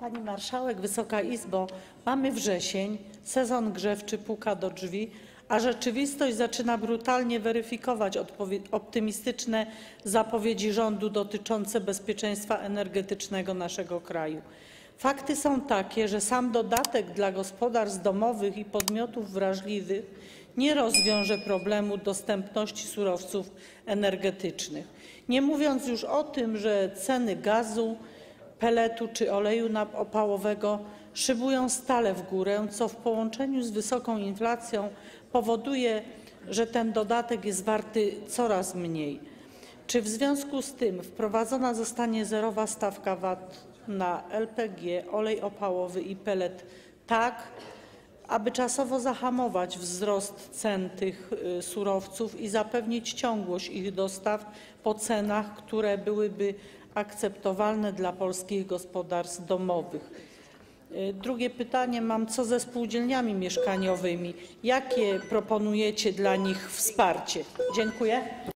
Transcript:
Pani marszałek, Wysoka Izbo! Mamy wrzesień, sezon grzewczy puka do drzwi, a rzeczywistość zaczyna brutalnie weryfikować optymistyczne zapowiedzi rządu dotyczące bezpieczeństwa energetycznego naszego kraju. Fakty są takie, że sam dodatek dla gospodarstw domowych i podmiotów wrażliwych nie rozwiąże problemu dostępności surowców energetycznych, nie mówiąc już o tym, że ceny gazu, pelletu czy oleju opałowego szybują stale w górę, co w połączeniu z wysoką inflacją powoduje, że ten dodatek jest warty coraz mniej. Czy w związku z tym wprowadzona zostanie zerowa stawka VAT na LPG, olej opałowy i pellet, tak aby czasowo zahamować wzrost cen tych surowców i zapewnić ciągłość ich dostaw po cenach, które byłyby akceptowalne dla polskich gospodarstw domowych? Drugie pytanie mam: co ze spółdzielniami mieszkaniowymi? Jakie proponujecie dla nich wsparcie? Dziękuję.